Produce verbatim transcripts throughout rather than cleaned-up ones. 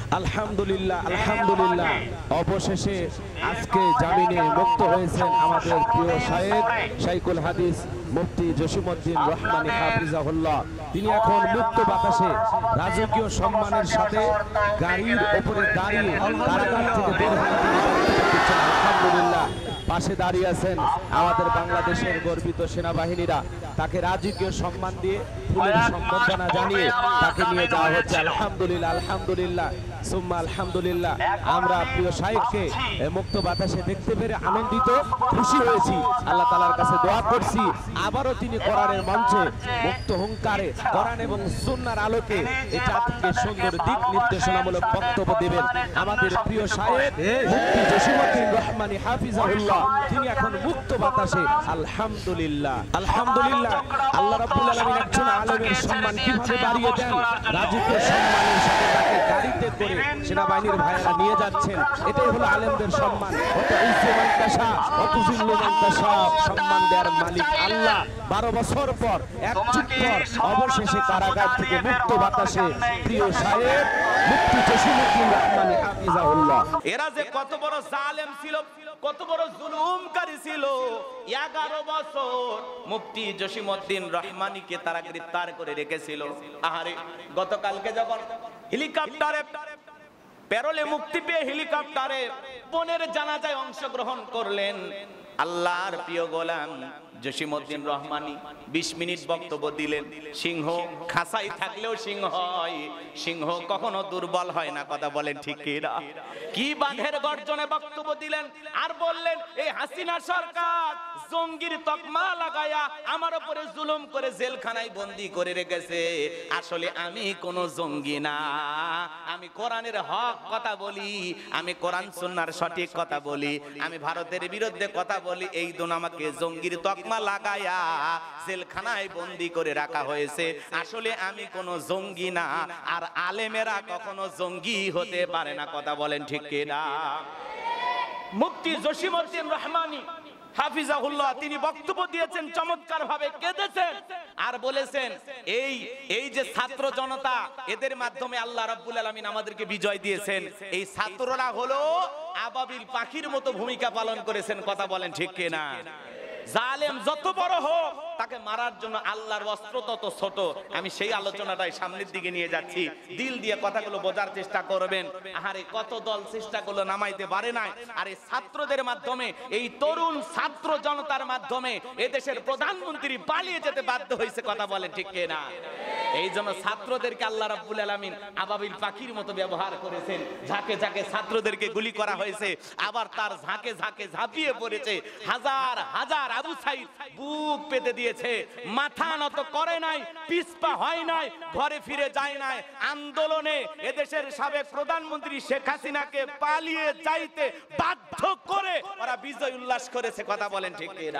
আলহামদুলিল্লাহ আলহামদুলিল্লাহ অবশেষে আজকে জামিনে মুক্ত হয়েছেন আমাদের প্রিয় শায়েখ শাইখুল হাদিস মুফতি জসিমউদ্দিন রহমানী হাফিজাহুল্লাহ। তিনি এখন মুক্ত বাতাসে রাজকীয় সম্মানের সাথে গাড়ির উপরে দাঁড়িয়ে কারাগার থেকে বের হয়ে আলহামদুলিল্লাহ পাশে দাঁড়িয়ে আছেন আমাদের বাংলাদেশের গর্বিত সেনাবাহিনীরা। তাকে রাজকীয় সম্মান দিয়ে ফুলের সম্বর্ধনা জানিয়ে তাকে নিয়ে যাওয়া হচ্ছে। আলহামদুলিল্লাহ আলহামদুলিল্লাহ সুম্মা আলহামদুলিল্লাহ। আমরা প্রিয় শাইখকে মুক্ত বাতাসে দেখতে পেরে আনন্দিত খুশি হয়েছি। আল্লাহ তাআলার কাছে দোয়া করছি আবারও তিনি কোরআনের মঞ্চে মুক্ত হুঙ্কারে কোরআন এবং সুন্নাহর আলোকে এই জাতিকে সুন্দর দিক নির্দেশনামূলক বক্তব্য দেবেন আমাদের প্রিয় শায়েখ মুফতি জসিমউদ্দিন রহমানী হাফিজাহুল্লাহ। তিনি এখন মুক্ত বাতাসে আলহামদুলিল্লাহ আলহামদুলিল্লাহ। আল্লাহ রাব্বুল আলামিন একজন আলেমের সম্মান কিভাবে বাড়িয়ে দেন, রাজকীয় সম্মানের সাথে তাকে গাড়িতে করে সেনাবাহিনীর ভাইয়েরা নিয়ে যাচ্ছেন। এটাই হলো আলেমদের সম্মান। অত ইজ্জে মানতাশা অত জিল্লু মানতাশা, সম্মান দেওয়ার মালিক আল্লাহ। বারো বছর পর এক যুগ পর অবশেষে কারাগার থেকে মুক্ত বাতাসে প্রিয় শায়েখ মুফতি জসিমউদ্দিন রহমানী হাফিজাহুল্লাহ। এরা যে কত বড় জালেম ছিল, কত বড় জুলুমকারী ছিল। এগারো বছর মুফতি জসিমউদ্দিন রহমানীকে তারা গ্রেফতার করে রেখেছিল। আহারে গতকালকে যখন হেলিকপ্টারে প্যারোলে মুক্তি পেয়ে হেলিকপ্টারে বোনের জানাজায় অংশগ্রহণ করলেন আল্লাহর প্রিয় গোলাম জসিমউদ্দিন রহমানী। বিশ মিনিট বক্তব্য দিলেন। সিংহ খাসাই থাকলেও সিংহ হয়, সিংহ কখনো দুর্বল হয় না। কথা বলেন ঠিক কিনা? কি বাঘের গর্জনে বক্তব্য দিলেন আর বললেন এই হাসিনা সরকার জঙ্গির তকমা লাগায়া আমার উপরে জুলুম করে জেলখানায় বন্দী করে রেখেছে। আসলে আমি কোনো জঙ্গি না, আমি কোরআনের হক কথা বলি, আমি কোরআন সুন্নাহর সঠিক কথা বলি, আমি ভারতের বিরুদ্ধে কথা বলি। এই দোন আমাকে জঙ্গির তকমা লাগায়া জেলখানায় বন্দী করে রাখা হয়েছে। আসলে আমি কোনো জঙ্গি না, আর আলেমেরা কখনো জঙ্গি হতে পারে না। কথা বলেন ঠিক কিনা? মুফতি জসিমউদ্দিন রহমানী হাফিজাহুল্লাহ তিনি বক্তব্য দিয়েছেন, চমৎকার ভাবে কেঁদেছেন আর বলেছেন এই এই যে ছাত্র জনতা, এদের মাধ্যমে আল্লাহ রাব্বুল আলামিন আমাদেরকে বিজয় দিয়েছেন। এই ছাত্ররা হলো আবাবিল পাখির মতো ভূমিকা পালন করেছেন। কথা বলেন ঠিক কিনা? জালেম যত বড় হোক তাকে মারার জন্য আল্লাহর অস্ত্র তত ছোট। আমি সেই আলোচনাটাই সামনের দিকে নিয়ে যাচ্ছি। দিল দিয়ে কথাগুলো বোঝার চেষ্টা করবেন। আরে কত দল চেষ্টা করলো নামাইতে পারে নাই। আর এই ছাত্রদের মাধ্যমে, এই তরুণ ছাত্র জনতার মাধ্যমে এদেশের প্রধানমন্ত্রী পালিয়ে যেতে বাধ্য হয়েছে। কথা বলেন ঠিক কিনা? এই জন্য ছাত্রদেরকে আল্লাহ রাব্বুল আলামিন আবাবিল পাখির মতো ব্যবহার করেছেন। ঝাঁকে ঝাঁকে ছাত্রদেরকে গুলি করা হয়েছে, আবার তার ঝাঁকে ঝাঁকে ঝাঁপিয়ে পড়েছে হাজার হাজার আবু সাইদ বুক পেতে দিয়েছে, মাথা নত করে নাই, পিছপা হয় নাই, ঘরে ফিরে যায় নাই। আন্দোলনে এদেশের সাবেক প্রধানমন্ত্রী শেখ হাসিনাকে পালিয়ে যাইতে বাধ্য করে ওরা বিজয় উল্লাস করেছে। কথা বলেন ঠিক কিনা?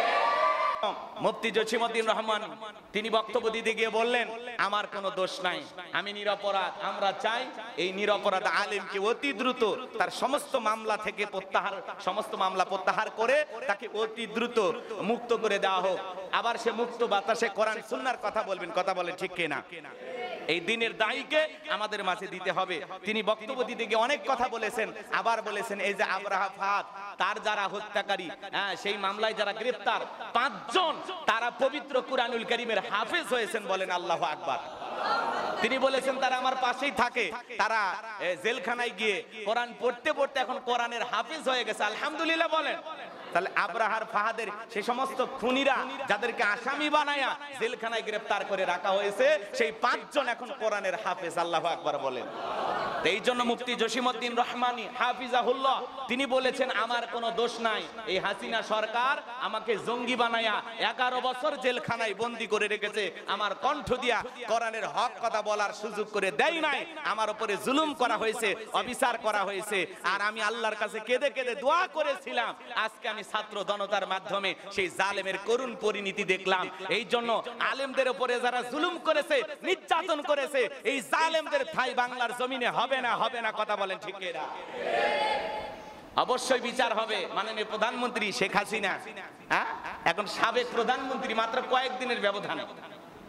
মুফতি জসিমউদ্দিন রহমান তিনি বক্তব্য দিতে গিয়ে বললেন আমার কোনো দোষ নাই, আমি নিরপরাধ। আমরা চাই এই নিরপরাধ আলেমকে অতি দ্রুত তার সমস্ত মামলা থেকে প্রত্যাহার সমস্ত মামলা প্রত্যাহার করে তাকে অতি দ্রুত মুক্ত করে দেওয়া হোক। আবার সে মুক্ত বাতাসে কোরআন সুন্নাহর কথা বলবেন। কথা বলেন ঠিক কিনা? এই দিনের দায়ীকে আমাদের মাঝে দিতে হবে। তিনি বক্তব্য দিতে গিয়ে অনেক কথা বলেছেন। আবার বলেছেন এই যে আবরাহা ফাহাদ, তার যারা হত্যাকারী, হ্যাঁ সেই মামলায় যারা গ্রেফতার পাঁচজন, তারা পবিত্র কুরআনুল কারীমের হাফেজ হয়েছেন। বলেন আল্লাহু আকবার। তিনি বলেছেন তারা আমার পাশেই থাকে, তারা জেলখানায় গিয়ে কোরআন পড়তে পড়তে এখন কোরআনের হাফেজ হয়ে গেছে। আলহামদুলিল্লাহ বলেন। তাহলে আবরাহার ফাহাদের সেই সমস্ত খুনিরা যাদেরকে আসামি বানায়া জেলখানায় গ্রেফতার করে রাখা হয়েছে, সেই পাঁচজন এখন কোরআনের হাফেজ। আল্লাহু আকবার বলেন। এই জন্য মুফতি জসিমউদ্দিন রহমানী হাফিজাহুল্লাহ তিনি বলেছেন আমার কোনো দোষ নাই, এই হাসিনা সরকার আমাকে জঙ্গি বানায়া এগারো বছর জেলখানায় বন্দী করে রেখেছে, আমার কণ্ঠ দিয়া কোরআনের হক কথা বলার সুযোগ করে দেয় নাই, আমার উপরে জুলুম করা হয়েছে, অবিচার করা হয়েছে। আর আমি আল্লাহর কাছে কেঁদে কেঁদে দোয়া করেছিলাম। আজকে আমি ছাত্র জনতার মাধ্যমে সেই জালেমের করুণ পরিণতি দেখলাম। এই জন্য আলেমদের উপরে যারা জুলুম করেছে, নির্যাতন করেছে, এই জালেমদের ঠাঁই বাংলার জমিনে হবে না, হবে না। কথা বলেন ঠিক কিনা? অবশ্যই বিচার হবে। মাননীয় প্রধানমন্ত্রী শেখ হাসিনা হ্যাঁ এখন সাবেক প্রধানমন্ত্রী, মাত্র কয়েকদিনের ব্যবধানে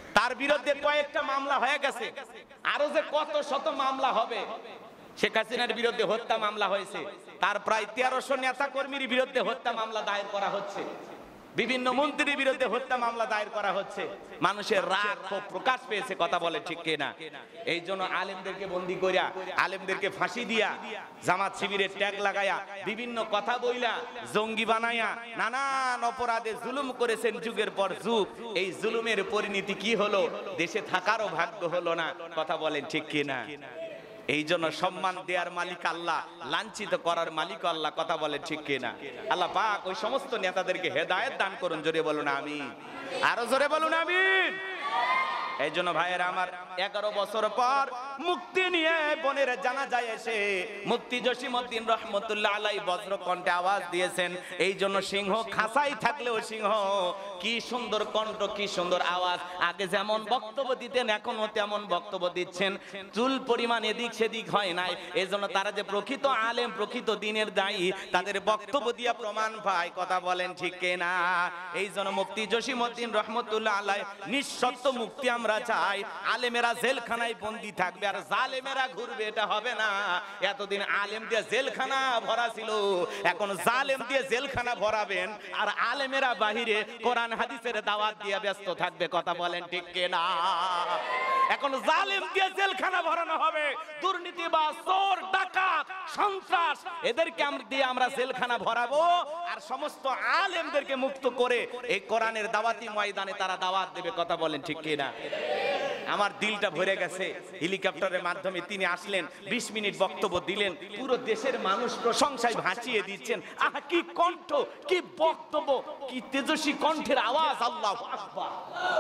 তার বিরুদ্ধে কয়েকটা মামলা হয়ে গেছে, আরো যে কত শত মামলা হবে। শেখ হাসিনার বিরুদ্ধে হত্যা মামলা হয়েছে, তার প্রায় তেরোশো নেতা কর্মীর বিরুদ্ধে হত্যা মামলা দায়ের করা হচ্ছে, বিভিন্ন মন্ত্রীর বিরুদ্ধে হত্যা মামলা দায়ের করা হচ্ছে। মানুষের রাগ ক্ষোভ প্রকাশ পেয়েছে, কথা বলে ঠিক কিনা? এই জন্য আলেমদেরকে বন্দী করিয়া, আলেমদেরকে ফাঁসি দিয়া, জামাত শিবিরের ট্যাগ লাগায়া, বিভিন্ন কথা বইলা, জঙ্গি বানায়া, নানান অপরাধে জুলুম করেছেন যুগের পর যুগ। এই জুলুমের পরিণতি কি হলো? দেশে থাকারও ভাগ্য হলো না, কথা বলেন ঠিক কিনা? এই জন্য সম্মান দেওয়ার মালিক আল্লাহ, লাঞ্ছিত করার মালিক আল্লাহ, কথা বলে ঠিক কিনা? আল্লাহ পাক ওই সমস্ত নেতাদেরকে হেদায়েত দান করুন, জোরে বলুন আমিন, আরো জোরে বলুন আমিন। এই জন্য ভাইয়েরা আমার, এগারো বছর পর মুক্তি নিয়ে বোনের জানাজায় এসে মুফতি জসিমউদ্দিন রহমতুল্লাহ আলাইহি বজ্র কণ্ঠে আওয়াজ দিয়েছেন। এই জন্য সিংহ খাসাই থাকলেও সিংহ, কি সুন্দর কণ্ঠ, কি সুন্দর আওয়াজ। আগে যেমন বক্তব্য দিতেন এখনো তেমন বক্তব্য দিচ্ছেন, চুল পরিমাণ এদিক সেদিক হয় নাই। এই জন্য তারা যে প্রকৃত আলেম, প্রকৃত দ্বীনের দায়ী, তাদের বক্তব্য দিয়ে প্রমাণ পায়, কথা বলেন ঠিক কিনা? এই জন্য মুফতি জসিমউদ্দিন রহমতুল্লাহ আলাইহি নিঃশর্ত মুক্তি আমরা চাই। আলেমেরা জেলখানায় বন্দী থাকবে আর জালেমেরা ঘুরবে, এটা হবে না। এতদিন আলেম দিয়ে জেলখানা ভরা ছিল, এখন জালেম দিয়ে জেলখানা ভরাবেন, আর আলেমেরা বাহিরে কোরআন হাদিসের দাওয়াত দিয়ে ব্যস্ত থাকবে, কথা বলেন ঠিক কিনা? এখন জালেম দিয়ে জেলখানা ভরানো হবে, দুর্নীতিবাজ, চোর, ডাকাত, সন্ত্রাস, এদেরকে আমরা দিয়ে আমরা জেলখানা ভরাবো, আর সমস্ত আলেমদেরকে মুক্ত করে এই কোরআনের দাওয়াতি ময়দানে তারা দাওয়াত দেবে, কথা বলেন ঠিক কিনা? আমার দিলটা ভরে গেছে। হেলিকপ্টারের মাধ্যমে তিনি আসলেন, বিশ মিনিট বক্তব্য দিলেন, পুরো দেশের মানুষ প্রশংসায় ভাসিয়ে দিচ্ছেন। আহা, কি কণ্ঠ, কি বক্তব্য, কি তেজস্বী কণ্ঠের আওয়াজ! আল্লাহু আকবার।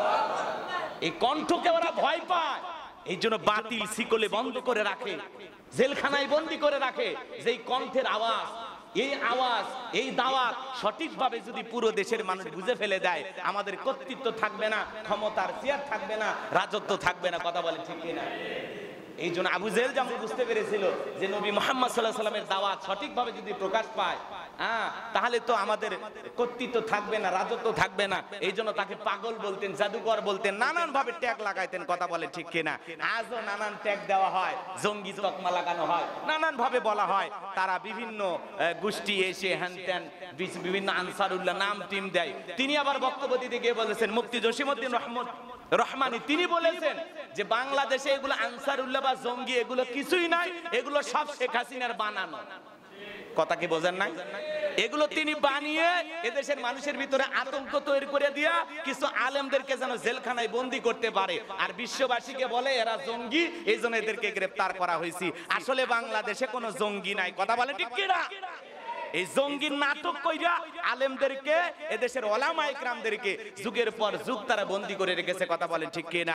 এই কণ্ঠকে ওরা ভয় পায়, এই জন্য বাতিল শিকলে বন্ধ করে রাখে, জেলখানায় বন্দী করে রাখে। যেই কণ্ঠের আওয়াজ, এই আওয়াজ, এই দাওয়াত সঠিকভাবে যদি পুরো দেশের মানুষ বুঝে ফেলে দেয়, আমাদের কর্তৃত্ব থাকবে না, ক্ষমতার চেয়ার থাকবে না, রাজত্ব থাকবে না, কথা বলে ঠিক কিনা? এই জন্য আবু জেহেল যেমন বুঝতে পেরেছিল যে নবী মুহাম্মদ সাল্লাল্লাহু আলাইহি সাল্লামের দাওয়াত সঠিকভাবে যদি প্রকাশ পায়, হ্যাঁ, তাহলে তো আমাদের কর্তৃত্ব থাকবে না, রাজত্ব থাকবে না। এই জন্য তাকে পাগল বলতেন, জাদুকর বলতেন, নানান ভাবে ট্যাগ লাগাইতেন, কথা বলে ঠিক কিনা? আজও নানান ট্যাগ দেওয়া হয়, জঙ্গি তকমা লাগানো হয়, নানান ভাবে বলা হয়। তারা বিভিন্ন গোষ্ঠী এসে হ্যান ত্যান বিভিন্ন আনসারুল্লাহ নাম টিম দেয়। তিনি আবার বক্তব্য দিতে গিয়ে বলেছেন, মুফতি জসিমউদ্দিন রহমত রহমানি তিনি বলেছেন যে বাংলাদেশে এগুলো আনসারুল্লাহ বা জঙ্গি এগুলো কিছুই নাই, এগুলো সব শেখ হাসিনার বানানো। কথা কি বোঝেন নাই? এগুলো তিনি বানিয়ে এদেশের মানুষের ভিতরে আতঙ্ক তৈরি করে দিয়া কিছু আলেমদেরকে যেন জেলখানায় বন্দী করতে পারে, আর বিশ্ববাসীকে বলে এরা জঙ্গি, এই জন্য এদেরকে গ্রেফতার করা হয়েছে। আসলে বাংলাদেশে কোনো জঙ্গি নাই, কথা বলে ঠিক কিনা? এই জঙ্গির নাটক কইরা আলেমদেরকে, এদেশের ওলামায়ে কেরামদেরকে যুগের পর যুগ তারা বন্দী করে রেখেছে, কথা বলে ঠিক কিনা?